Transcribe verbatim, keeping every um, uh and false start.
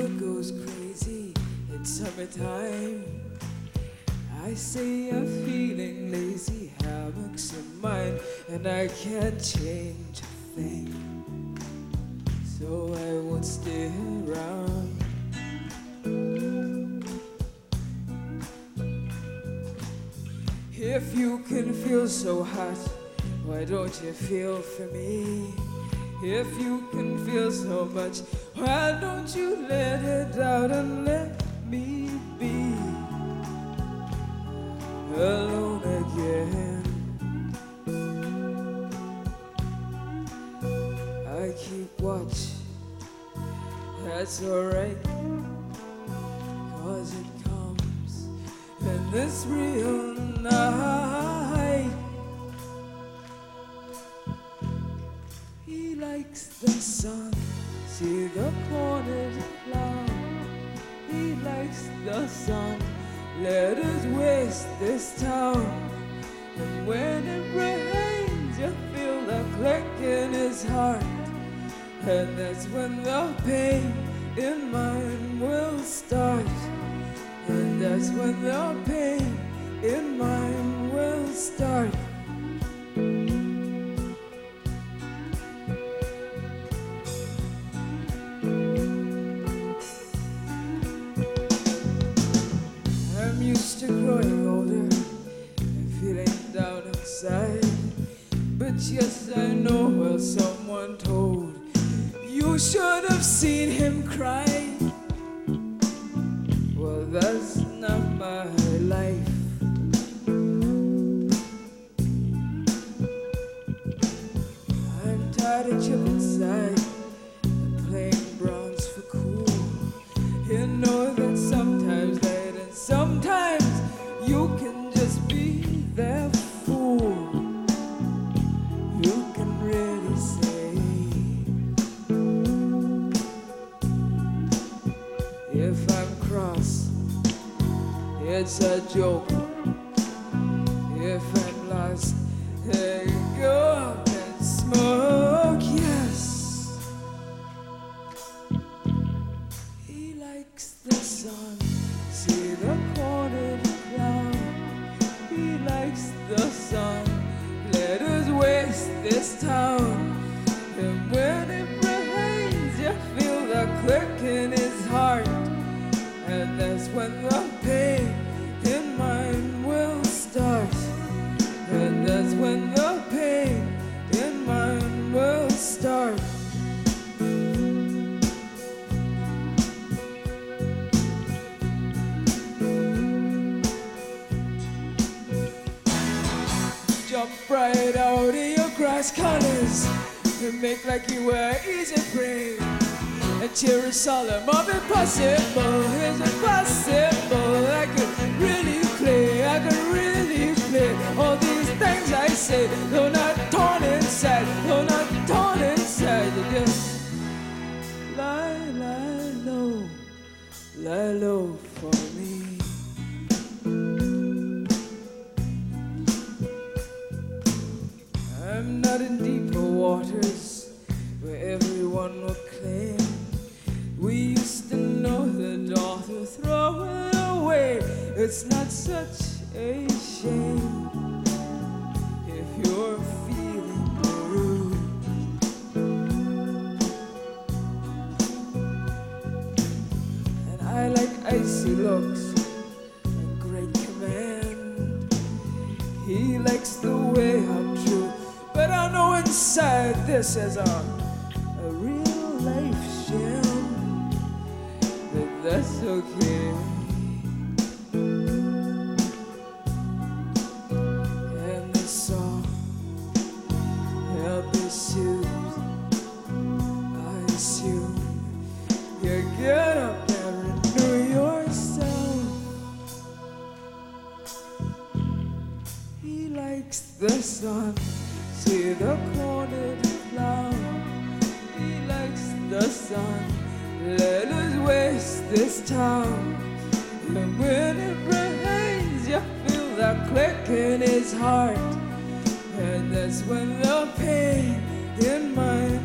world goes crazy, it's summertime. I say I'm feeling lazy, hammocks in mine, and I can't change a thing, so I won't stay around. If you can feel so hot, why don't you feel for me? If you can feel so much, why don't you let it out and let me be alone again? I keep watch, that's alright, 'cause it comes in this real night. He likes the sun, see the corners cloud. He likes the sun, let us waste this town. And when it rains, you feel the click in his heart, and that's when the pain in mine will start. And that's when the pain in mine will start. I'm used to growing older and feeling down inside, but yes, I know, well, someone told you should have seen him cry. Well, that's not my life. I'm tired of chip inside and playing bronze for cool. You know that sometimes that and sometimes you can just be their fool. You can really say if I'm cross, it's a joke. If I'm lost, then go up and smoke, yes. He likes the sun, see the corner cloud. He likes the sun, let us waste this town. And when it rains, you feel the click in his heart, and that's when the pain in mine will start. And that's when the pain in mine will start. Jump right out of your grass colors and make like you were easy prey. And Jerusalem of impossible, is it possible? I could really play, I could really play all these things I say, though not torn inside, though not torn inside. You just lie, lie low, lie low for me. I'm not in deeper waters where everyone will claim. We used to know the daughter, throw it away. It's not such a shame if you're feeling blue. And I like icy looks and great command. He likes the way I'm true, but I know inside this is a, a real life sham. But that's okay. And the song help is soothed. I assume you get up and renew yourself. He likes the sun, see the corner cloud. He likes the sun, let us waste this town. And when it rains, you feel that click in his heart, and that's when the pain in my